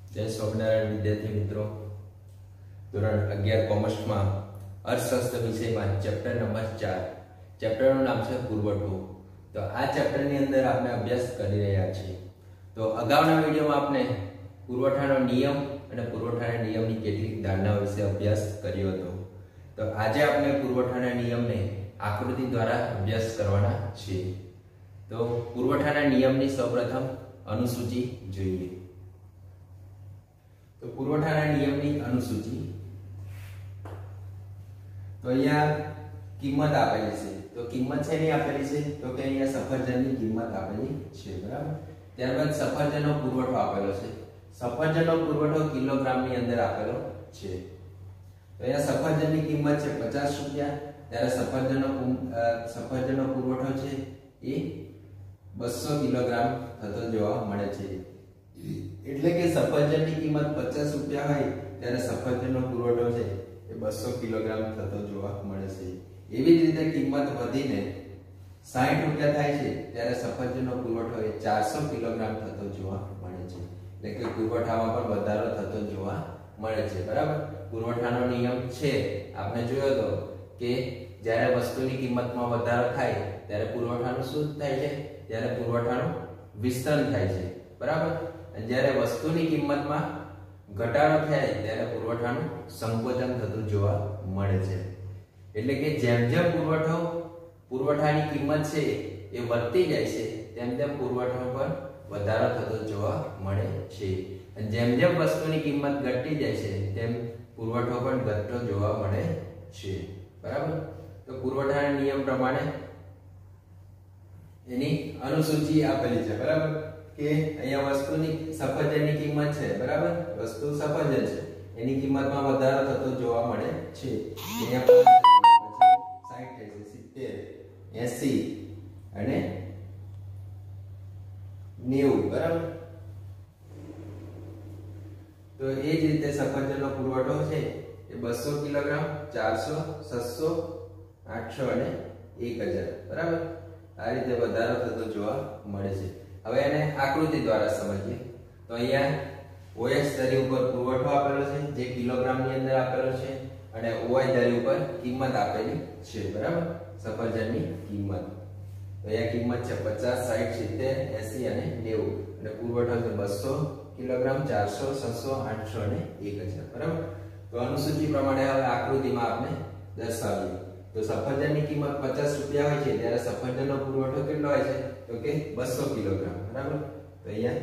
जय स्वामिनारायण विद्यार्थी मित्रों। ધોરણ 11 કોમર્સમાં અર્થશાસ્ત્ર વિષયમાં ચેપ્ટર નંબર 4 ચેપ્ટરનું નામ છે પુરવઠો। તો આ ચેપ્ટરની અંદર આપણે અભ્યાસ કરી રહ્યા છીએ। તો અગાઉના વિડિયોમાં આપણે પુરવઠાનો નિયમ અને પુરવઠાના નિયમની કેટલીક ધારણાઓ વિશે અભ્યાસ કર્યો હતો। તો આજે આપણે પુરવઠાના નિયમને આકૃતિ દ્વારા અભ્યાસ કરવાના છીએ। તો પુરવઠાના નિયમની સૌપ્રથમ અનુસૂચિ જોઈએ। तो पुरवठाना नियमनी अनुसूची तो अहींया किंमत आपेली छे। तो किंमत शेनी आपेली छे तो के अहींया सफरजननी किंमत आपेली छे, बराबर। त्यारबाद सफरजननो पुरवठो आपेलो छे। सफरजननो पुरवठो किलोग्रामनी अंदर आपेलो छे। तो अहींया सफरजननी किंमत छे 50 रुपया, त्यारे सफरजननो पुरवठो छे ए 200 किलोग्राम थतो जोवा मळे छे। એટલે કે સફરજનની કિંમત 50 રૂપિયા હોય ત્યારે સફરજનનો પુરવઠો છે એ 200 કિલોગ્રામ થતો જોવા મળે છે। એવી જ રીતે કિંમત વધીને 60 રૂપિયા થાય છે ત્યારે સફરજનનો પુરવઠો એ 400 કિલોગ્રામ થતો જોવા મળે છે। એટલે કે પુરવઠામાં પણ વધારો થતો જોવા મળે છે, બરાબર। પુરવઠાનો નિયમ છે આપણે જોયો તો કે જ્યારે વસ્તુની કિંમતમાં વધારો થાય ત્યારે પુરવઠાનું શું થાય છે? ત્યારે પુરવઠાનું વિસ્તરણ થાય છે, બરાબર। જ્યારે વસ્તુની કિંમતમાં ઘટાડો થાય ત્યારે પુરવઠાનું સંકોચન થતું જોવા મળે છે। એટલે કે જેમ જેમ પુરવઠાની કિંમત છે એ વધતી જાય છે તેમ તેમ પુરવઠો પર વધારો થતો જોવા મળે છે, અને જેમ જેમ વસ્તુની કિંમત ઘટતી જાય છે તેમ પુરવઠો પણ ઘટતો જોવા મળે છે, બરાબર। તો પુરવઠાના નિયમ પ્રમાણે એની અનુસૂચિ આપેલી છે, બરાબર। કે અહીંયા વસ્તુની સફરજનની કિંમત છે, બરાબર। વસ્તુ સફરજન છે એની કિંમતમાં વધારો થતો જોવા મળે છે। અહીંયા 60 થાય છે, 70, 80 અને 90, બરાબર। તો એ જ રીતે સફરજનનો પુરવઠો છે એ 200 કિલોગ્રામ, 400, 600, 800 અને 1000, બરાબર। આ રીતે વધારો થતો જોવા મળે છે। હવે એને આકૃતિ દ્વારા સમજીએ। તો અહીંયા OH ધરી ઉપર પુરવઠો આપેલો છે જે કિલોગ્રામની અંદર આપેલો છે, અને OI ધરી ઉપર કિંમત આપેલી છે, બરાબર। સફરજનની કિંમત તો અહીંયા કિંમત છે 50, 60, 70, 80 અને 90, અને પુરવઠો છે 200 કિલોગ્રામ, 400, 600, 800 અને 1000, બરાબર। તો અનુસૂચિ પ્રમાણે હવે આકૃતિમાં આપણે દર્શાવીએ। તો સફરજનની કિંમત 50 રૂપિયા હોય છે ત્યારે સફરજનનો પુરવઠો કેટલો હોય છે? તો કે 200 કિલોગ્રામ, બરાબર। તો અહીંયા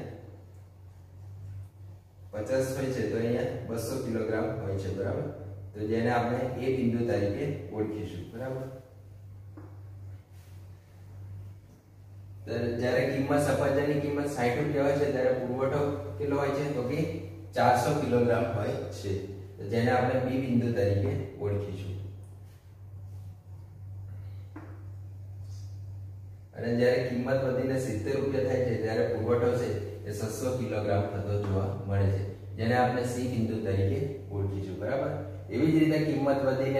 50 હોય છે તો અહીંયા 200 કિલોગ્રામ હોય છે, બરાબર। તો જેને આપણે એ બિંદુ તરીકે ઓળખીશું, બરાબર। તો જ્યારે સફરજનની કિંમત 60 રૂપિયા હોય છે ત્યારે પુરવઠો કેટલો હોય છે? તો કે 400 કિલોગ્રામ હોય છે, તો જેને આપણે બી બિંદુ તરીકે ઓળખીશું। અને જ્યારે કિંમત વધીને 70 રૂપિયા થાય છે ત્યારે પુરવઠો છે એ 600 કિલોગ્રામ થતો જોવા મળે છે, જેને આપણે સી બિંદુ તરીકે ઓળખીશું, બરાબર। એવી જ રીતે કિંમત વધીને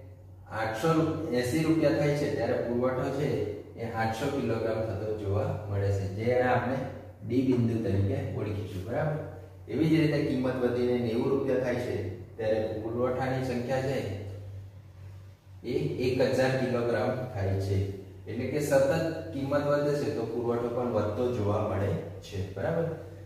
880 રૂપિયા થાય છે ત્યારે પુરવઠો છે એ 800 કિલોગ્રામ થતો જોવા મળે છે, જેને આપણે ડી બિંદુ તરીકે ઓળખીશું, બરાબર। એવી જ રીતે કિંમત વધીને 90 રૂપિયા થાય છે ત્યારે પુરવઠાની સંખ્યા છે એ 1000 કિલોગ્રામ થાય છે। એટલે કે સતત કિંમત વધે છે તો પુરવઠો પણ વધતો જોવા મળે છે, બરાબર।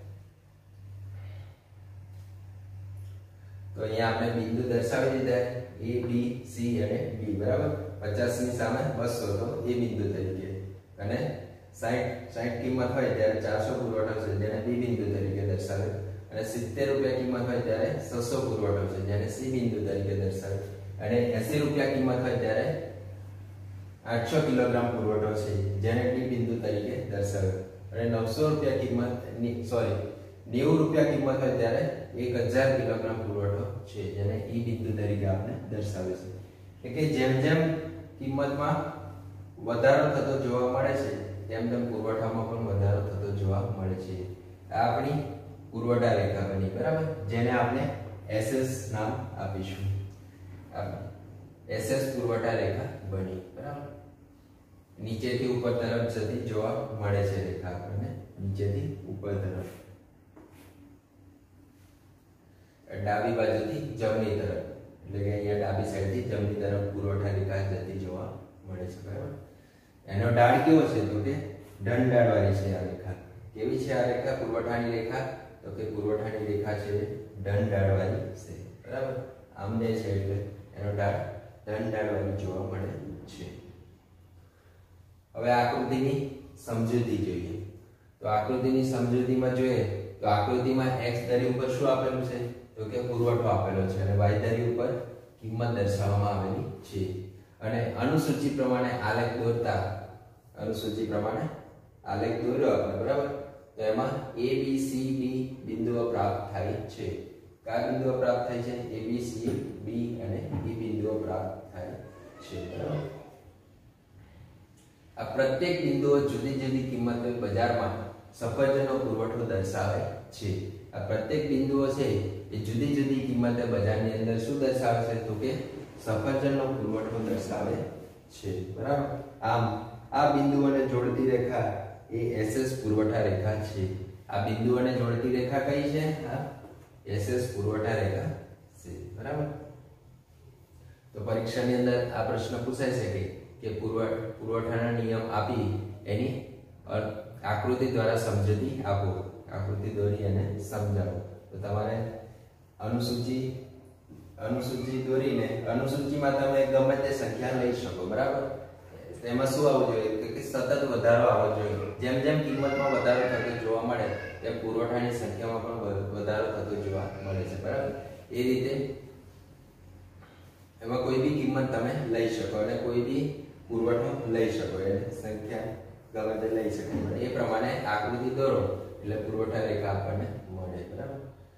તો અહીંયા આપણે બિંદુ દર્શાવી દીધા A, B, C અને D, બરાબર। 50 ની સામે 200 તો એ બિંદુ તરીકે, અને 60 કિંમત હોય ત્યારે 400 પુરવઠો છે જેને B બિંદુ તરીકે દર્શાવે, અને 70 રૂપિયા કિંમત હોય ત્યારે 600 પુરવઠો છે જેને C બિંદુ તરીકે દર્શાવે, અને 80 રૂપિયા કિંમત હોય ત્યારે 800 કિલોગ્રામ પુરવઠો છે જેને ડી બિંદુ તરીકે દર્શાવે, અને 900 રૂપિયા કિંમતની 90 રૂપિયા કિંમત હોય ત્યારે 1000 કિલોગ્રામ પુરવઠો છે જેને ઈ બિંદુ તરીકે આપણે દર્શાવે છે। એટલે કે જેમ જેમ કિંમતમાં વધારો થતો જોવા મળે છે તેમ તેમ પુરવઠામાં પણ વધારો થતો જોવા મળે છે। આ આપણી પુરવઠા રેખા બની, બરાબર, જેને આપણે SS નામ આપીશું। SS પુરવઠા રેખા બની, બરાબર। નીચેથી ઉપર તરફ જતી જોવા મળે છે રેખા આપણને, નીચેથી ઉપર તરફ। ડાબી બાજુથી જમણી તરફ, એટલે કે અહીંયા ડાબી સાઈડથી જમણી તરફ પુરવઠા રેખા જતી જોવા મળે છે, બરાબર. એનો ઢાળ કેવો છે તો કે ઢંઢાળવાળી છે આ રેખા. કેવી છે આ રેખા પુરવઠાની રેખા? તો કે પુરવઠાની રેખા છે ઢંઢાળવાળી છે, બરાબર. આમને છે એટલે એનો ઢાળ ઢંઢાળવાળી જોવા મળે છે. હવે આકૃતિની સમજૂતી જોઈએ. તો આકૃતિની સમજૂતીમાં જોઈએ તો આકૃતિમાં x ધરી ઉપર શું આપેલું છે તો કે પુરવઠો આપેલો છે અને y ધરી ઉપર કિંમત દર્શાવવામાં આવેલી છે. અને અનુસૂચિ પ્રમાણે આલેખ દોરતા, અનુસૂચિ પ્રમાણે આલેખ દોર્યો આપણે, બરાબર. તો એમાં a b c d બિંદુઓ પ્રાપ્ત થાય છે. કયા બિંદુઓ પ્રાપ્ત થાય છે? a b c b અને d બિંદુઓ પ્રાપ્ત થાય છે, બરાબર. આ પ્રત્યેક બિંદુઓ જુદી જુદી કિંમતે બજારમાં સફરજનનો પુરવઠો દર્શાવે છે. આ પ્રત્યેક બિંદુઓ છે એ જુદી જુદી કિંમતે બજારની અંદર શું દર્શાવે છે તો કે સફરજનનો પુરવઠો દર્શાવે છે, બરાબર. આમ આ બિંદુઓને જોડતી રેખા એ SS પુરવઠા રેખા છે. આ બિંદુઓને જોડતી રેખા કઈ છે? આ SS પુરવઠા રેખા છે, બરાબર. તો પરીક્ષાની અંદર આ પ્રશ્ન પૂછાઈ શકે કે પુરવઠાના નિયમ આપી એની આકૃતિ દ્વારા સમજૂતી આપો. આકૃતિ દોરી અને સમજાવો. તો તમારે અનુસૂચિ દોરીને અનુસૂચિમાં તમે ગમે તે સંખ્યા લઈ શકો, બરાબર. એમાં શું આવવું જોઈએ કે સતત વધારો આવવો જોઈએ. જેમ જેમ કિંમતમાં વધારો થતો જોવા મળે તેમ પુરવઠાની સંખ્યામાં પણ વધારો થતો જોવા મળે છે, બરાબર. એ રીતે એમાં કોઈ બી કિંમત તમે લઈ શકો અને કોઈ બી પુરવઠો લઈ શકો, એટલે સંખ્યા ગમે તે લઈ શકો. એ પ્રમાણે આકૃતિ દોરો એટલે પુરવઠા રેખા આપણને મળે, બરાબર.